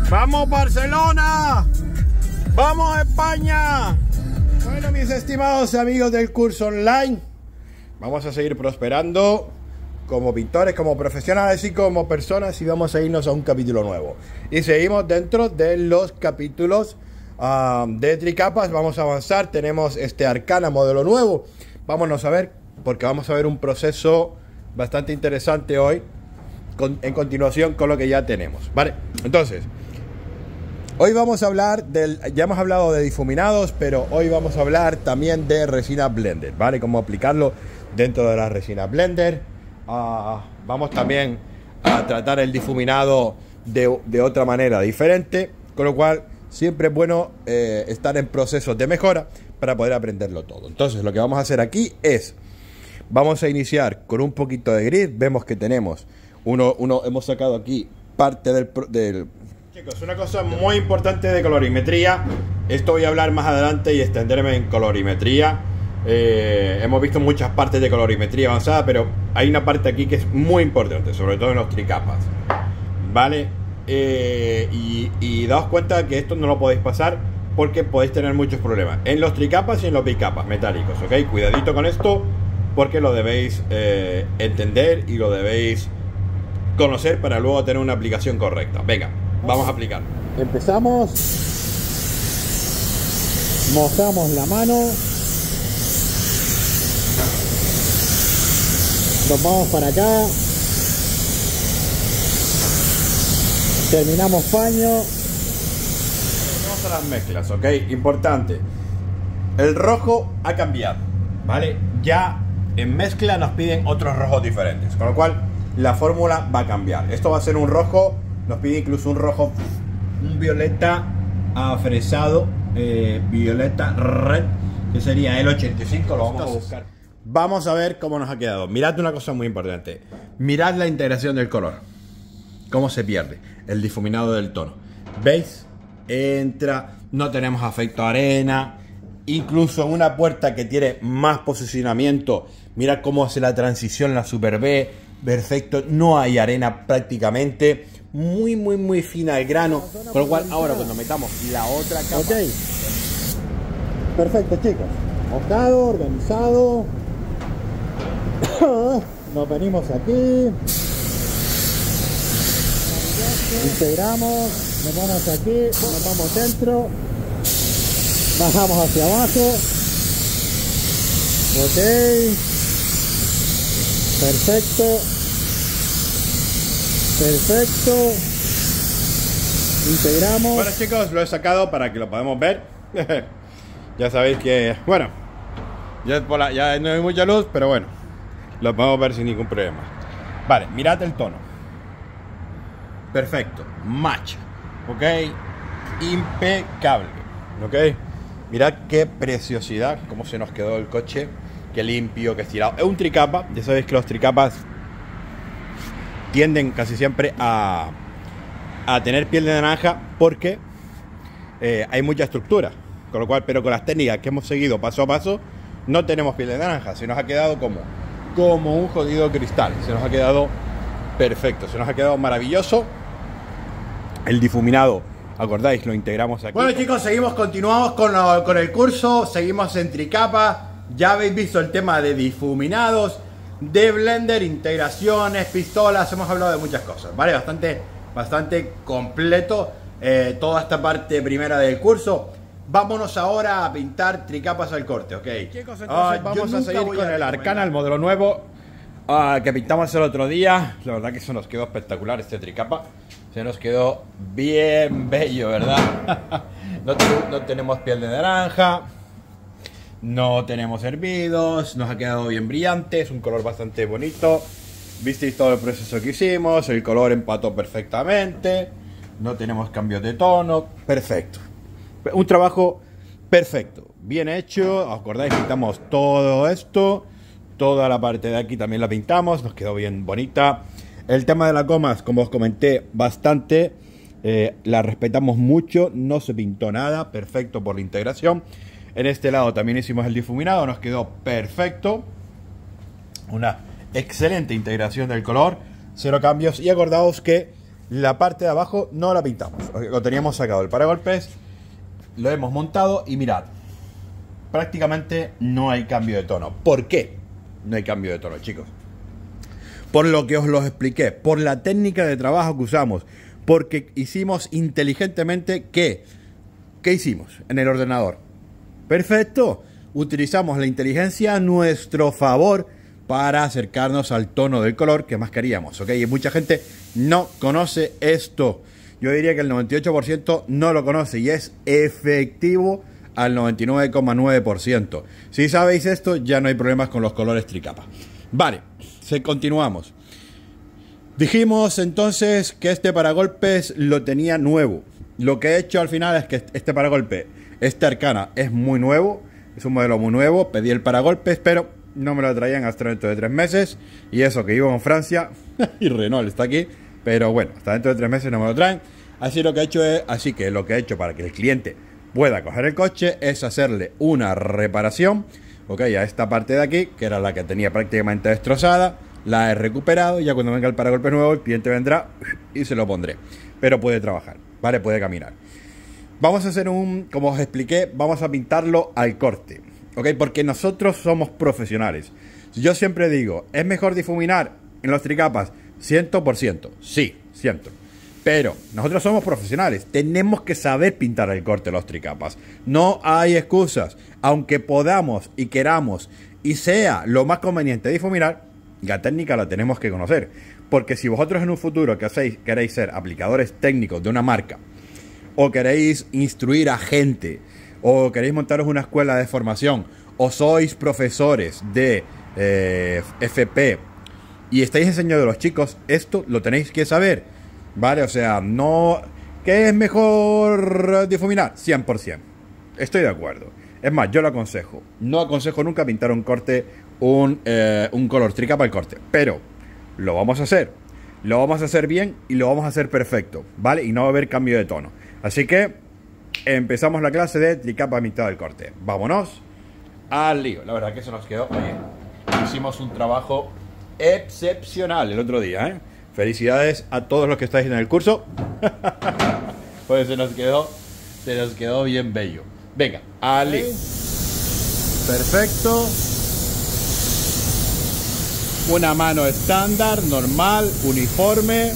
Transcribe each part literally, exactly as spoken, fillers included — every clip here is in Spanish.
¡Vamos Barcelona! ¡Vamos España! Bueno, mis estimados amigos del curso online, vamos a seguir prosperando como pintores, como profesionales y como personas, y vamos a irnos a un capítulo nuevo. Y seguimos dentro de los capítulos uh, de tricapas. Vamos a avanzar. Tenemos este Arcana modelo nuevo. Vámonos a ver, porque vamos a ver un proceso bastante interesante hoy, con, en continuación con lo que ya tenemos, ¿vale? Entonces, hoy vamos a hablar del, ya hemos hablado de difuminados, pero hoy vamos a hablar también de resina blender, ¿vale? Cómo aplicarlo dentro de la resina blender. Uh, vamos también a tratar el difuminado de, de otra manera diferente, con lo cual siempre es bueno eh, estar en procesos de mejora para poder aprenderlo todo. Entonces, lo que vamos a hacer aquí es, vamos a iniciar con un poquito de gris. Vemos que tenemos uno, uno hemos sacado aquí parte del, del... Chicos, una cosa muy importante de colorimetría. Esto voy a hablar más adelante y extenderme en colorimetría. Eh, hemos visto muchas partes de colorimetría avanzada, pero hay una parte aquí que es muy importante, sobre todo en los tricapas, ¿vale? Eh, y, y daos cuenta que esto no lo podéis pasar porque podéis tener muchos problemas en los tricapas y en los bicapas metálicos, ¿ok? Cuidadito con esto porque lo debéis eh, entender y lo debéis conocer para luego tener una aplicación correcta. Venga, vamos a aplicar. Empezamos, mojamos la mano, nos vamos para acá, terminamos paño. Vamos a las mezclas, ok, importante. El rojo ha cambiado, ¿vale? Ya en mezcla nos piden otros rojos diferentes, con lo cual la fórmula va a cambiar. Esto va a ser un rojo, nos pide incluso un rojo, un violeta afresado, eh, violeta red, que sería el ochenta y cinco, lo vamos a buscar. Vamos a ver cómo nos ha quedado. Mirad una cosa muy importante. Mirad la integración del color. Cómo se pierde el difuminado del tono. ¿Veis? Entra, no tenemos efecto arena. Incluso una puerta que tiene más posicionamiento. Mirad cómo hace la transición la Super B. Perfecto. No hay arena prácticamente. Muy, muy, muy fina el grano. Con lo cual, ahora cuando metamos la otra capa... Ok. Perfecto, chicos. Mojado, organizado. Nos venimos aquí, integramos, nos vamos aquí, nos vamos dentro, bajamos hacia abajo. Ok, perfecto, perfecto, integramos. Bueno, chicos, lo he sacado para que lo podamos ver. Ya sabéis que, bueno, ya, es por la, ya no hay mucha luz, pero bueno, lo podemos ver sin ningún problema. Vale, mirad el tono. Perfecto, match, ok, impecable, ok. Mirad qué preciosidad, cómo se nos quedó el coche, qué limpio, qué estirado. Es un tricapa, ya sabéis que los tricapas tienden casi siempre a, a tener piel de naranja porque eh, hay mucha estructura, con lo cual, pero con las técnicas que hemos seguido paso a paso, no tenemos piel de naranja. Se nos ha quedado como, como un jodido cristal. Se nos ha quedado perfecto, se nos ha quedado maravilloso. El difuminado, acordáis, lo integramos aquí. Bueno, chicos, seguimos, continuamos con, lo, con el curso. Seguimos en tricapa. Ya habéis visto el tema de difuminados, de blender, integraciones, pistolas. Hemos hablado de muchas cosas, ¿vale? Bastante, bastante completo eh, toda esta parte primera del curso. Vámonos ahora a pintar tricapas al corte, ¿ok? Chicos, entonces, uh, vamos a seguir con el Arcana, el modelo nuevo uh, que pintamos el otro día. La verdad que eso nos quedó espectacular, este tricapa. Se nos quedó bien bello, ¿verdad? no, te, no tenemos piel de naranja, no tenemos hervidos, nos ha quedado bien brillante, es un color bastante bonito. Visteis todo el proceso que hicimos, el color empató perfectamente, no tenemos cambios de tono, perfecto. Un trabajo perfecto, bien hecho. ¿Os acordáis? Pintamos todo esto, toda la parte de aquí también la pintamos, nos quedó bien bonita. El tema de las gomas, como os comenté, bastante, eh, la respetamos mucho, no se pintó nada, perfecto por la integración. En este lado también hicimos el difuminado, nos quedó perfecto, una excelente integración del color, cero cambios. Y acordaos que La parte de abajo no la pintamos. Lo teníamos sacado el paragolpes, lo hemos montado y mirad, prácticamente no hay cambio de tono. ¿Por qué no hay cambio de tono, chicos? Por lo que os lo expliqué, por la técnica de trabajo que usamos, porque hicimos inteligentemente ¿qué? ¿Qué hicimos en el ordenador? Perfecto, utilizamos la inteligencia a nuestro favor para acercarnos al tono del color que más queríamos, ¿ok? Y mucha gente no conoce esto. Yo diría que el noventa y ocho por ciento no lo conoce y es efectivo al noventa y nueve coma nueve por ciento. Si sabéis esto, ya no hay problemas con los colores tricapa. Vale, se continuamos. Dijimos entonces que este paragolpes lo tenía nuevo. Lo que he hecho al final es que este paragolpe, este Arcana, es muy nuevo. Es un modelo muy nuevo. Pedí el paragolpes, pero no me lo traían hasta dentro de tres meses. Y eso que vivo en Francia y Renault está aquí. Pero bueno, hasta dentro de tres meses no me lo traen. Así lo que he hecho es, así que lo que he hecho para que el cliente pueda coger el coche es hacerle una reparación, ok, a esta parte de aquí, que era la que tenía prácticamente destrozada. La he recuperado y ya cuando venga el paragolpe nuevo, el cliente vendrá y se lo pondré. Pero puede trabajar, ¿vale? Puede caminar. Vamos a hacer un, como os expliqué, vamos a pintarlo al corte, ok, porque nosotros somos profesionales. Yo siempre digo, ¿es mejor difuminar en los tricapas? cien por ciento, sí, siento. Pero nosotros somos profesionales, tenemos que saber pintar el corte de los tricapas. No hay excusas. Aunque podamos y queramos y sea lo más conveniente difuminar, la técnica la tenemos que conocer. Porque si vosotros en un futuro que hacéis, queréis ser aplicadores técnicos de una marca, o queréis instruir a gente, o queréis montaros una escuela de formación, o sois profesores de eh, F P y estáis enseñando a los chicos, esto lo tenéis que saber. Vale, o sea, no... ¿Qué es mejor difuminar? cien por ciento. Estoy de acuerdo. Es más, yo lo aconsejo. No aconsejo nunca pintar un corte, un, eh, un color tricapa al corte. Pero lo vamos a hacer. Lo vamos a hacer bien y lo vamos a hacer perfecto, ¿vale? Y no va a haber cambio de tono. Así que empezamos la clase de tricapa a mitad del corte. Vámonos al lío. La verdad que se nos quedó... Oye, hicimos un trabajo excepcional el otro día, ¿eh? Felicidades a todos los que estáis en el curso. Pues se nos quedó, se nos quedó bien bello. Venga, Ali. Perfecto. Una mano estándar, normal, uniforme.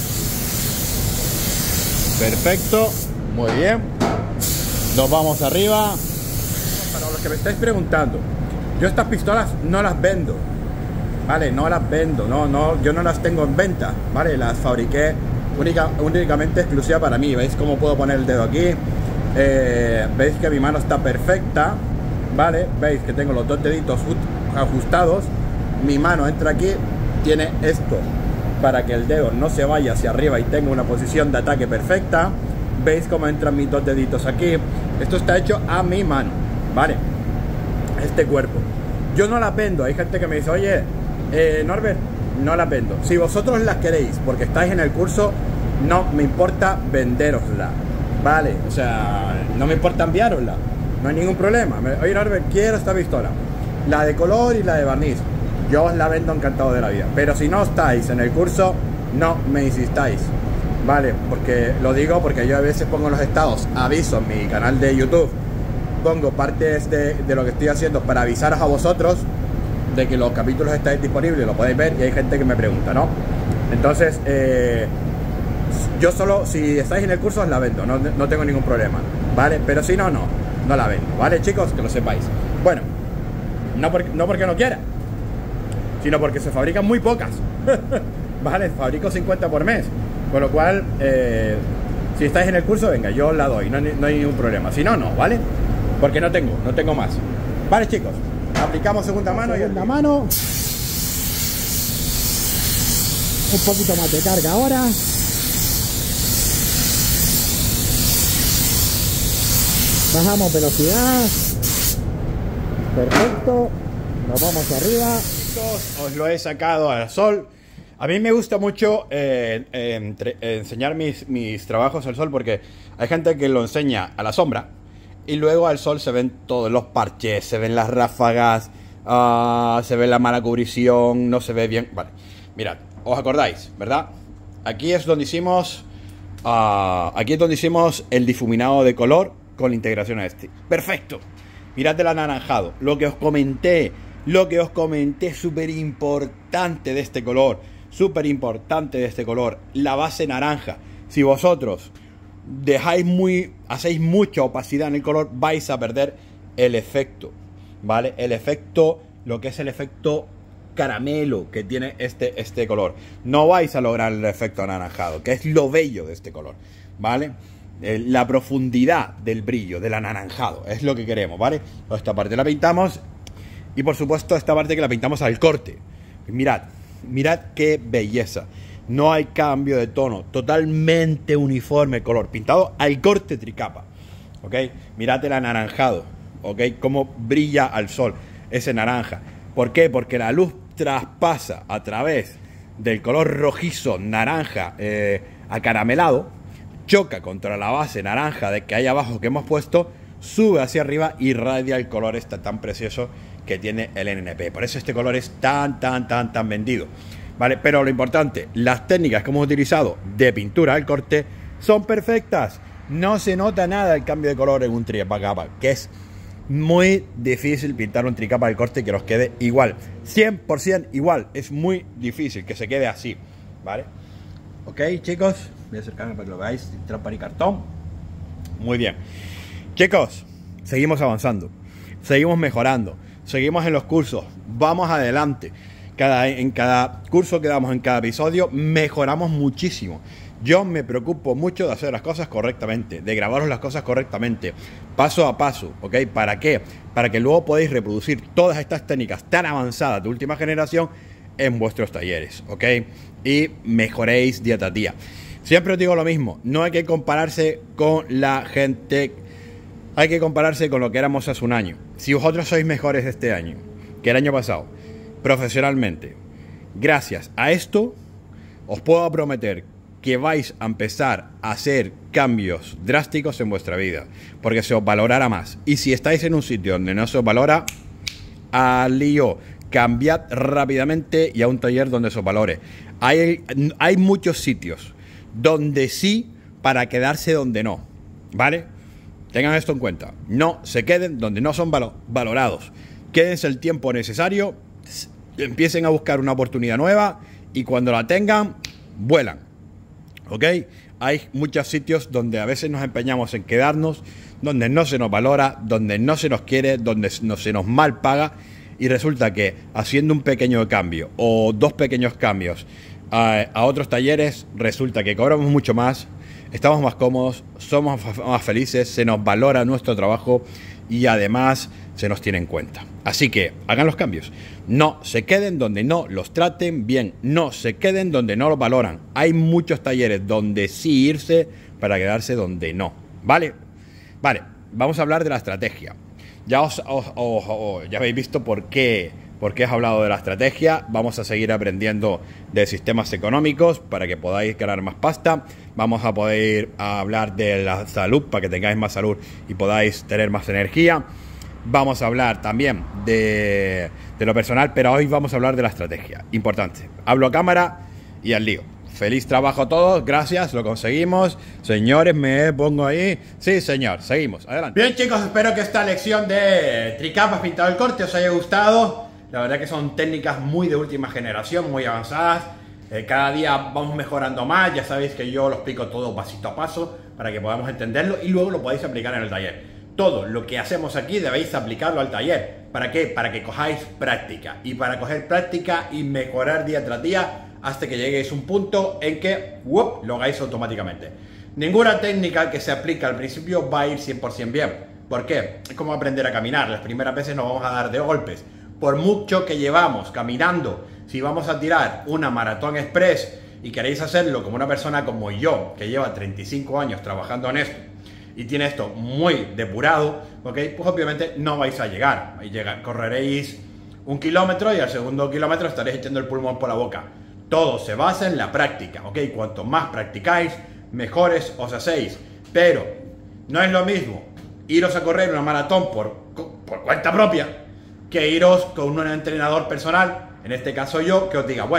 Perfecto. Muy bien. Nos vamos arriba. Para los que me estáis preguntando, yo estas pistolas no las vendo. Vale, no las vendo, no, no, yo no las tengo en venta, vale, las fabriqué única, únicamente exclusiva para mí. ¿Veis cómo puedo poner el dedo aquí? Eh, veis que mi mano está perfecta, vale, veis que tengo los dos deditos ajustados, mi mano entra aquí, tiene esto para que el dedo no se vaya hacia arriba y tenga una posición de ataque perfecta. Veis cómo entran mis dos deditos aquí, esto está hecho a mi mano, vale, este cuerpo. Yo no las vendo, hay gente que me dice, oye, Eh, Norbert, no las vendo. Si vosotros las queréis porque estáis en el curso, no me importa venderosla, vale, o sea, no me importa enviarosla, no hay ningún problema. Oye Norbert, quiero esta pistola, la de color y la de barniz, yo os la vendo encantado de la vida. Pero si no estáis en el curso, no me insistáis, vale, porque lo digo porque yo a veces pongo en los estados, aviso en mi canal de YouTube, pongo partes de, de lo que estoy haciendo para avisaros a vosotros de que los capítulos están disponibles, lo podéis ver, y hay gente que me pregunta, ¿no? Entonces, eh, yo solo, si estáis en el curso, os la vendo, no, no tengo ningún problema, ¿vale? Pero si no, no, no la vendo, ¿vale, chicos? Que lo sepáis. Bueno, no, por, no porque no quiera, sino porque se fabrican muy pocas, ¿vale? Fabrico cincuenta por mes, con lo cual, eh, si estáis en el curso, venga, yo os la doy, no, no hay ningún problema. Si no, no, ¿vale? Porque no tengo, no tengo más. Vale, chicos. Aplicamos segunda mano. Segunda y mano. Un poquito más de carga ahora. Bajamos velocidad. Perfecto. Nos vamos arriba. Os lo he sacado al sol. A mí me gusta mucho eh, eh, entre, eh, enseñar mis, mis trabajos al sol, porque hay gente que lo enseña a la sombra y luego al sol se ven todos los parches, se ven las ráfagas, uh, se ve la mala cubrición, no se ve bien. Vale, mirad, os acordáis, ¿verdad? aquí es donde hicimos uh, aquí es donde hicimos el difuminado de color con la integración a este. Perfecto. Mirad el anaranjado, lo que os comenté, lo que os comenté súper importante de este color, súper importante de este color, la base naranja. Si vosotros dejáis muy, hacéis mucha opacidad en el color, vais a perder el efecto, ¿vale? El efecto, lo que es el efecto caramelo que tiene este, este color. No vais a lograr el efecto anaranjado, que es lo bello de este color, ¿vale? La profundidad del brillo, del anaranjado, es lo que queremos, ¿vale? Esta parte la pintamos y por supuesto esta parte que la pintamos al corte. Mirad, mirad qué belleza. No hay cambio de tono, totalmente uniforme el color, pintado al corte tricapa, ¿ok? Mirad el anaranjado, ¿ok? Cómo brilla al sol ese naranja. ¿Por qué? Porque la luz traspasa a través del color rojizo, naranja, eh, acaramelado, choca contra la base naranja de que hay abajo que hemos puesto, sube hacia arriba y irradia el color este tan precioso que tiene el N N P. Por eso este color es tan, tan, tan, tan vendido, ¿vale? Pero lo importante, las técnicas que hemos utilizado de pintura al corte son perfectas. No se nota nada el cambio de color en un tricapa, que es muy difícil pintar un tricapa al corte que nos quede igual. cien por cien igual. Es muy difícil que se quede así, ¿vale? Ok, chicos. Voy a acercarme para que lo veáis, trampa y cartón. Muy bien. Chicos, seguimos avanzando. Seguimos mejorando. Seguimos en los cursos. Vamos adelante. Cada, en cada curso que damos, en cada episodio, mejoramos muchísimo. Yo me preocupo mucho de hacer las cosas correctamente, de grabaros las cosas correctamente, paso a paso, ¿ok? ¿Para qué? Para que luego podáis reproducir todas estas técnicas tan avanzadas de última generación en vuestros talleres, ¿ok? Y mejoréis día tras día. Siempre os digo lo mismo, no hay que compararse con la gente, hay que compararse con lo que éramos hace un año. Si vosotros sois mejores este año que el año pasado, profesionalmente, gracias a esto, os puedo prometer que vais a empezar a hacer cambios drásticos en vuestra vida, porque se os valorará más. Y si estáis en un sitio donde no se os valora, al lío, cambiad rápidamente y a un taller donde se os valore. Hay, hay muchos sitios donde sí para quedarse donde no, ¿vale? Tengan esto en cuenta. No se queden donde no son valo valorados. Quédense el tiempo necesario, empiecen a buscar una oportunidad nueva y cuando la tengan, vuelan. ¿Ok? Hay muchos sitios donde a veces nos empeñamos en quedarnos, donde no se nos valora, donde no se nos quiere, donde no se nos mal paga y resulta que haciendo un pequeño cambio o dos pequeños cambios a, a otros talleres, resulta que cobramos mucho más, estamos más cómodos, somos más felices, se nos valora nuestro trabajo y además se nos tiene en cuenta. Así que hagan los cambios. No se queden donde no los traten bien. No se queden donde no los valoran. Hay muchos talleres donde sí irse para quedarse donde no. ¿Vale? Vale, vamos a hablar de la estrategia. Ya, os, os, os, os, ya habéis visto por qué, por qué he hablado de la estrategia. Vamos a seguir aprendiendo de sistemas económicos para que podáis ganar más pasta. Vamos a poder hablar de la salud para que tengáis más salud y podáis tener más energía. Vamos a hablar también de, de lo personal, pero hoy vamos a hablar de la estrategia. Importante. Hablo a cámara y al lío. Feliz trabajo a todos, gracias, lo conseguimos. Señores, me pongo ahí. Sí, señor, seguimos, adelante. Bien, chicos, espero que esta lección de tricapas pintado el corte os haya gustado. La verdad que son técnicas muy de última generación, muy avanzadas. Eh, cada día vamos mejorando más. Ya sabéis que yo lo explico todo pasito a paso para que podamos entenderlo y luego lo podáis aplicar en el taller. Todo lo que hacemos aquí debéis aplicarlo al taller. ¿Para qué? Para que cojáis práctica. Y para coger práctica y mejorar día tras día hasta que lleguéis a un punto en que ¡wup!, lo hagáis automáticamente. Ninguna técnica que se aplica al principio va a ir cien por cien bien. ¿Por qué? Es como aprender a caminar. Las primeras veces nos vamos a dar de golpes. Por mucho que llevamos caminando, si vamos a tirar una maratón express y queréis hacerlo como una persona como yo, que lleva treinta y cinco años trabajando en esto, y tiene esto muy depurado, ¿ok? Pues obviamente no vais a llegar. Llega, correréis un kilómetro y al segundo kilómetro estaréis echando el pulmón por la boca. Todo se basa en la práctica, ¿ok? Cuanto más practicáis, mejores os hacéis. Pero no es lo mismo iros a correr una maratón por, por cuenta propia que iros con un entrenador personal, en este caso yo, que os diga, bueno,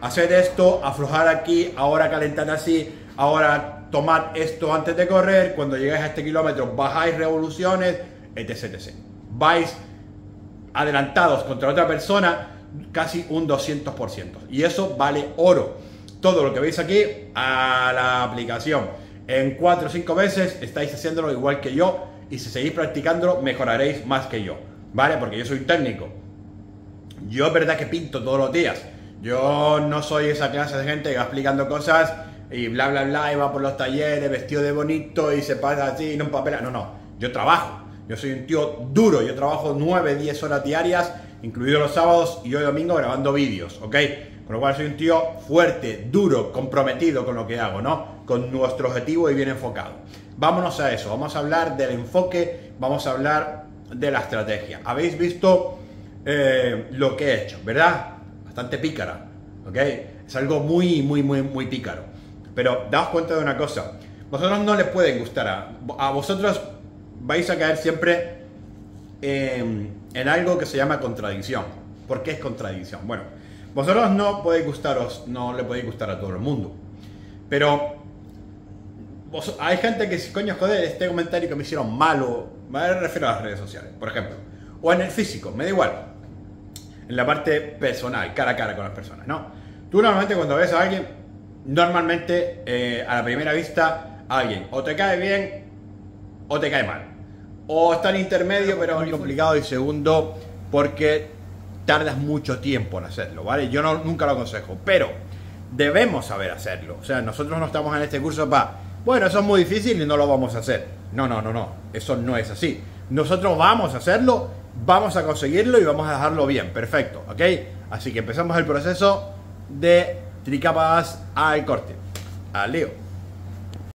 hacer esto, aflojar aquí, ahora calentar así, ahora tomad esto antes de correr, cuando llegáis a este kilómetro bajáis revoluciones, etc, etcétera. Vais adelantados contra otra persona casi un doscientos por ciento. Y eso vale oro. Todo lo que veis aquí a la aplicación. En cuatro o cinco meses estáis haciéndolo igual que yo. Y si seguís practicándolo, mejoraréis más que yo. ¿Vale? Porque yo soy técnico. Yo es verdad que pinto todos los días. Yo no soy esa clase de gente que va explicando cosas y bla bla bla y va por los talleres vestido de bonito y se pasa así y no empapela. No, no. Yo trabajo. Yo soy un tío duro. Yo trabajo nueve, diez horas diarias, incluidos los sábados y hoy domingo grabando vídeos, ¿ok? Con lo cual soy un tío fuerte, duro, comprometido con lo que hago, ¿no? Con nuestro objetivo y bien enfocado. Vámonos a eso. Vamos a hablar del enfoque, vamos a hablar de la estrategia. Habéis visto eh, lo que he hecho, ¿verdad? Bastante pícara, ¿ok? Es algo muy, muy, muy, muy pícaro. Pero daos cuenta de una cosa. Vosotros no les pueden gustar. A, a vosotros vais a caer siempre en, en algo que se llama contradicción. ¿Por qué es contradicción? Bueno, vosotros no podéis gustaros, no le podéis gustar a todo el mundo. Pero vos, hay gente que si coño, joder, este comentario que me hicieron malo, me refiero a las redes sociales, por ejemplo. O en el físico, me da igual. En la parte personal, cara a cara con las personas, ¿no? Tú normalmente cuando ves a alguien, normalmente eh, a la primera vista, alguien o te cae bien o te cae mal. O está en intermedio, pero es muy complicado. Y segundo, porque tardas mucho tiempo en hacerlo, ¿vale? Yo no, nunca lo aconsejo, pero debemos saber hacerlo. O sea, nosotros no estamos en este curso para, bueno, eso es muy difícil y no lo vamos a hacer. No, no, no, no. Eso no es así. Nosotros vamos a hacerlo, vamos a conseguirlo y vamos a dejarlo bien. Perfecto, ¿ok? Así que empezamos el proceso de tricapas al corte. Al lío.